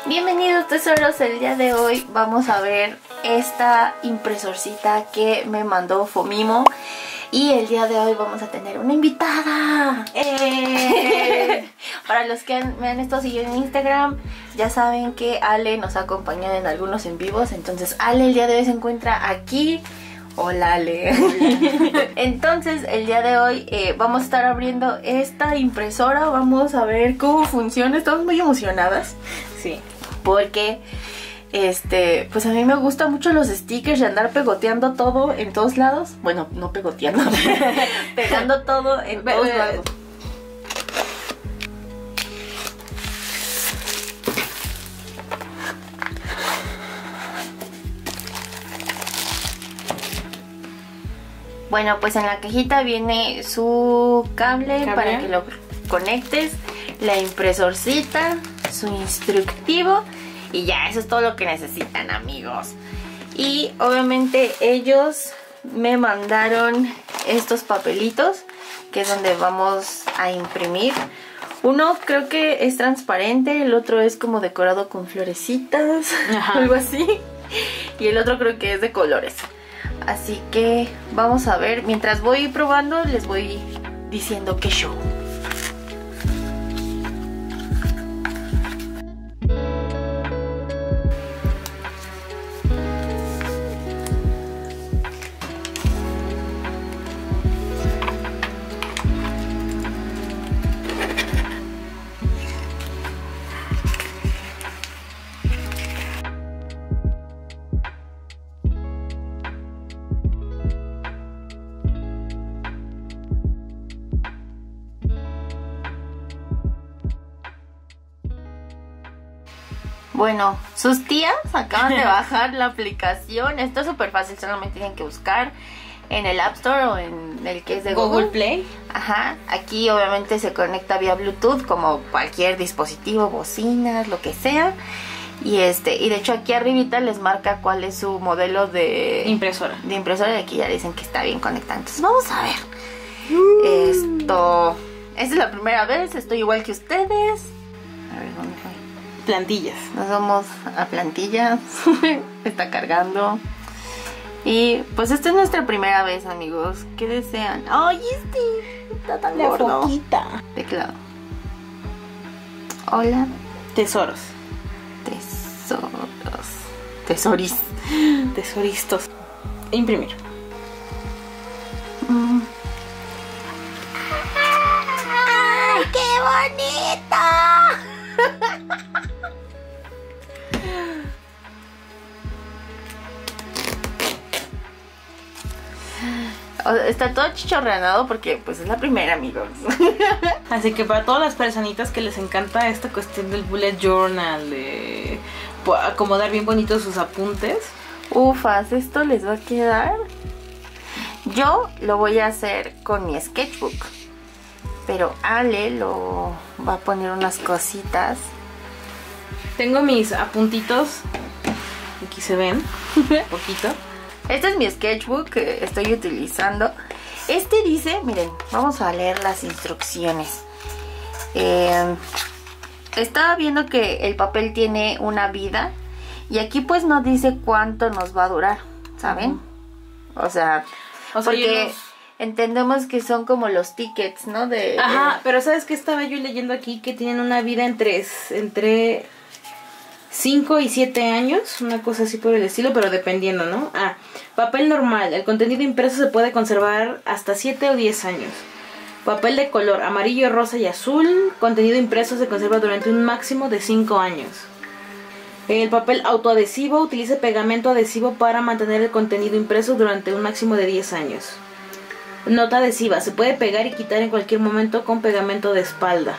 Bienvenidos tesoros, el día de hoy vamos a ver esta impresorcita que me mandó Fomimo. Y el día de hoy vamos a tener una invitada. Para los que me han estado siguiendo en Instagram, ya saben que Ale nos ha acompañado en algunos en vivos. Entonces Ale el día de hoy se encuentra aquí. Hola Ale. Entonces el día de hoy vamos a estar abriendo esta impresora. Vamos a ver cómo funciona. Estamos muy emocionadas. Sí. Porque pues a mí me gustan mucho los stickers y andar pegoteando todo en todos lados. Bueno, no pegoteando, pegando todo en todos lados. Bueno, pues en la cajita viene su cable para que lo conectes, la impresorcita, su instructivo y ya, eso es todo lo que necesitan, amigos. Y obviamente ellos me mandaron estos papelitos, que es donde vamos a imprimir. Uno creo que es transparente, el otro es como decorado con florecitas, algo así. Y el otro creo que es de colores. Así que vamos a ver, mientras voy probando les voy diciendo qué show. Bueno, sus tías acaban de bajar la aplicación. Esto es súper fácil, solamente tienen que buscar en el App Store o en el que es de Google Play. Ajá, aquí obviamente se conecta vía Bluetooth como cualquier dispositivo, bocinas, lo que sea. Y de hecho aquí arribita les marca cuál es su modelo de impresora. Y aquí ya dicen que está bien conectado. Entonces vamos a ver. Esta es la primera vez, estoy igual que ustedes. A ver, ¿dónde fue? Plantillas. Nos vamos a plantillas. Está cargando. Y pues esta es nuestra primera vez, amigos. ¿Qué desean? ¡Ay, está tan gordo! La foquita. Teclado. Hola. Tesoros. Tesoris. Tesoristos. Imprimir. ¡Ay, qué bonito! Está todo chichorreado porque pues es la primera, amigos. Así que para todas las personitas que les encanta esta cuestión del bullet journal, de acomodar bien bonitos sus apuntes, ufas, esto les va a quedar. Yo lo voy a hacer con mi sketchbook, pero Ale lo va a poner unas cositas. Tengo mis apuntitos, aquí se ven un poquito. Este es mi sketchbook que estoy utilizando. Dice, miren, vamos a leer las instrucciones. Estaba viendo que el papel tiene una vida y aquí pues no dice cuánto nos va a durar, ¿saben? O sea porque entendemos que son como los tickets, ¿no? Ajá, pero ¿sabes qué estaba yo leyendo aquí? Que tienen una vida entre 5 y 7 años, una cosa así por el estilo, pero dependiendo, ¿no? Papel normal, el contenido impreso se puede conservar hasta 7 o 10 años. Papel de color amarillo, rosa y azul, contenido impreso se conserva durante un máximo de 5 años. El papel autoadhesivo utiliza pegamento adhesivo para mantener el contenido impreso durante un máximo de 10 años. Nota adhesiva, se puede pegar y quitar en cualquier momento con pegamento de espalda.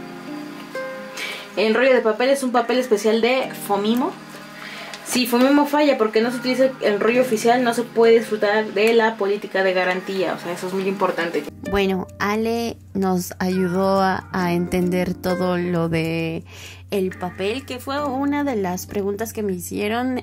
El rollo de papel es un papel especial de Fomimo. Si Fomimo falla porque no se utiliza el rollo oficial, no se puede disfrutar de la política de garantía. O sea, eso es muy importante. Bueno, Ale nos ayudó a entender todo lo de el papel, que fue una de las preguntas que me hicieron.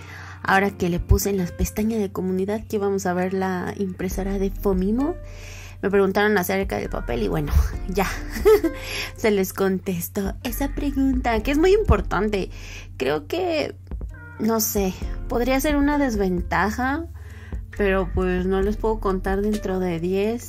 Ahora que le puse en las pestañas de comunidad que vamos a ver la impresora de Fomimo. Me preguntaron acerca del papel y bueno, ya se les contestó esa pregunta, que es muy importante. Creo que, no sé, podría ser una desventaja, pero pues no les puedo contar dentro de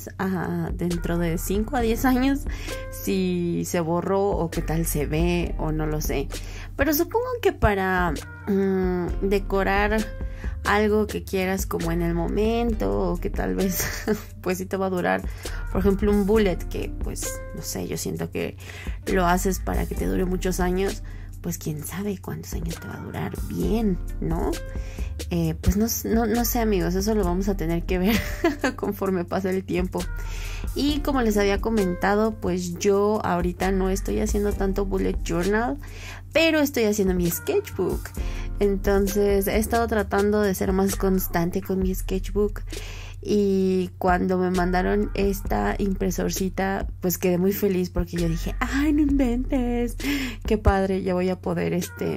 5 a 10 años si se borró o qué tal se ve o no lo sé. Pero supongo que para decorar algo que quieras como en el momento o que tal vez pues sí te va a durar, por ejemplo un bullet que pues no sé, yo siento que lo haces para que te dure muchos años, pues quién sabe cuántos años te va a durar bien, ¿no? Pues no sé amigos, eso lo vamos a tener que ver conforme pase el tiempo. Y como les había comentado, pues yo ahorita no estoy haciendo tanto bullet journal, pero estoy haciendo mi sketchbook. Entonces he estado tratando de ser más constante con mi sketchbook. Y cuando me mandaron esta impresorcita, pues quedé muy feliz porque yo dije, ¡ay, no inventes! ¡Qué padre! Ya voy a poder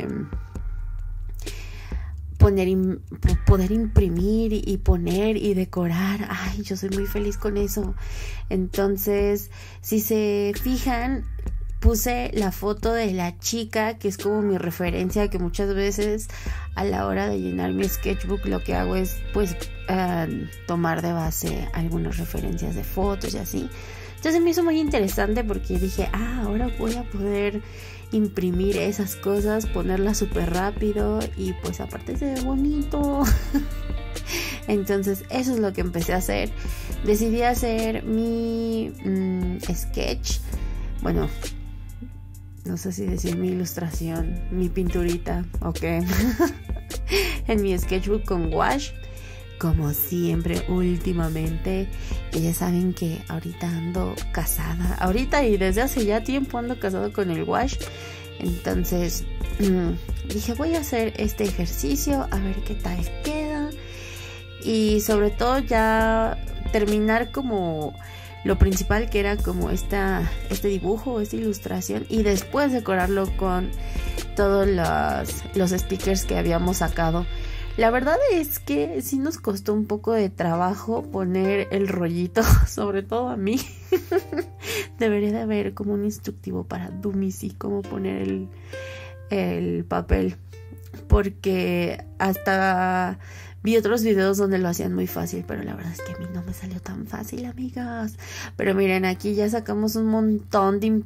poder imprimir y poner y decorar. ¡Ay, yo soy muy feliz con eso! Entonces, si se fijan, puse la foto de la chica, que es como mi referencia, que muchas veces a la hora de llenar mi sketchbook lo que hago es pues tomar de base algunas referencias de fotos y así. Entonces me hizo muy interesante porque dije, ahora voy a poder imprimir esas cosas, ponerlas súper rápido y pues aparte se ve bonito. Entonces eso es lo que empecé a hacer. Decidí hacer mi sketch, bueno, no sé si decir mi ilustración, mi pinturita, ok, en mi sketchbook con wash, como siempre últimamente. Y ya saben que ahorita ando casada, ahorita y desde hace ya tiempo ando casado con el wash. Entonces dije, voy a hacer este ejercicio a ver qué tal queda, y sobre todo ya terminar como lo principal, que era como este dibujo, esta ilustración, y después decorarlo con todos los stickers que habíamos sacado. La verdad es que sí nos costó un poco de trabajo poner el rollito, sobre todo a mí. Debería de haber como un instructivo para dummies y cómo poner el papel, porque hasta vi otros videos donde lo hacían muy fácil, pero la verdad es que a mí no me salió tan fácil, amigas. Pero miren, aquí ya sacamos un montón de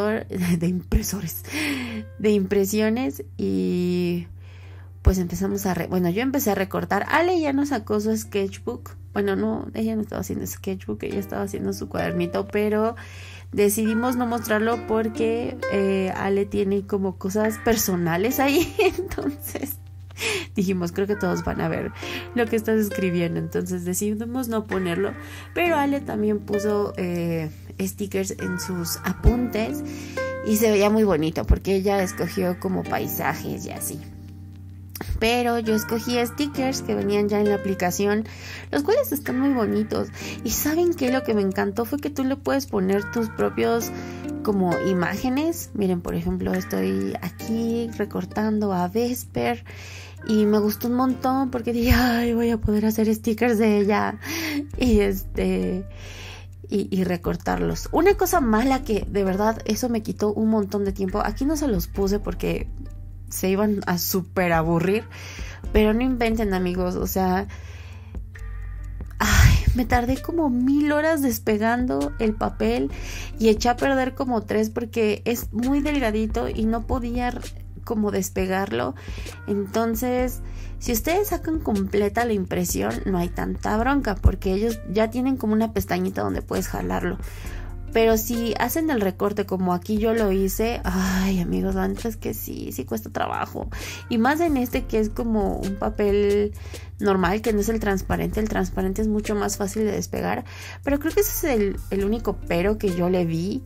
impresiones y pues empezamos bueno, yo empecé a recortar. Ale ya no sacó su sketchbook. Bueno, no, ella no estaba haciendo sketchbook, ella estaba haciendo su cuadernito, pero decidimos no mostrarlo porque Ale tiene como cosas personales ahí, entonces dijimos, creo que todos van a ver lo que estás escribiendo, entonces decidimos no ponerlo. Pero Ale también puso stickers en sus apuntes y se veía muy bonito porque ella escogió como paisajes y así. Pero yo escogí stickers que venían ya en la aplicación, los cuales están muy bonitos. Y ¿saben qué? Lo que me encantó fue que tú le puedes poner tus propios como imágenes. Miren, por ejemplo, estoy aquí recortando a Vesper y me gustó un montón porque dije, ay, voy a poder hacer stickers de ella y recortarlos. Una cosa mala que de verdad eso me quitó un montón de tiempo. Aquí no se los puse porque se iban a súper aburrir, pero no inventen, amigos, o sea, me tardé como 1000 horas despegando el papel y eché a perder como 3 porque es muy delgadito y no podía como despegarlo. Entonces, si ustedes sacan completa la impresión, no hay tanta bronca porque ellos ya tienen como una pestañita donde puedes jalarlo. Pero si hacen el recorte como aquí yo lo hice, ay, amigos, la neta es que sí cuesta trabajo. Y más en que es como un papel normal, que no es el transparente. El transparente es mucho más fácil de despegar. Pero creo que ese es el único pero que yo le vi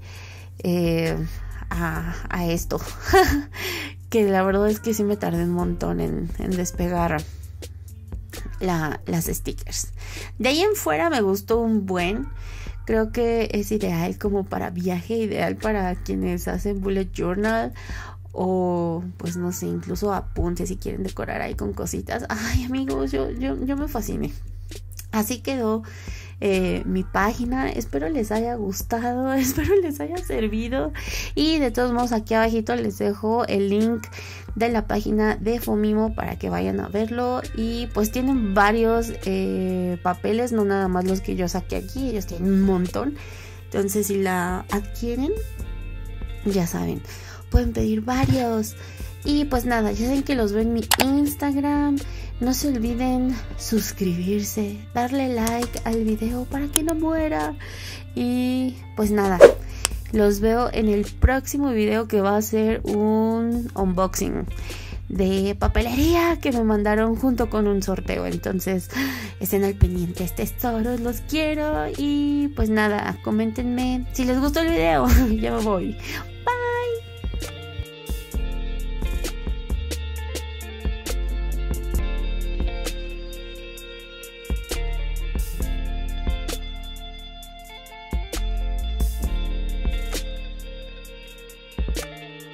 a esto. Que la verdad es que sí me tardé un montón en despegar las stickers. De ahí en fuera me gustó un buen. Creo que es ideal como para viaje, ideal para quienes hacen bullet journal o pues no sé, incluso apuntes si quieren decorar ahí con cositas. Ay, amigos, yo me fasciné. Así quedó mi página. Espero les haya gustado, espero les haya servido. Y de todos modos aquí abajito les dejo el link de la página de Fomimo para que vayan a verlo. Y pues tienen varios papeles, no nada más los que yo saqué aquí, ellos tienen un montón. Entonces si la adquieren, ya saben, pueden pedir varios. Y pues nada, ya saben que los veo en mi Instagram. No se olviden suscribirse, darle like al video para que no muera. Y pues nada, los veo en el próximo video, que va a ser un unboxing de papelería que me mandaron junto con un sorteo. Entonces estén al pendiente, tesoros, los quiero. Y pues nada, coméntenme si les gustó el video. Ya me voy. Bye.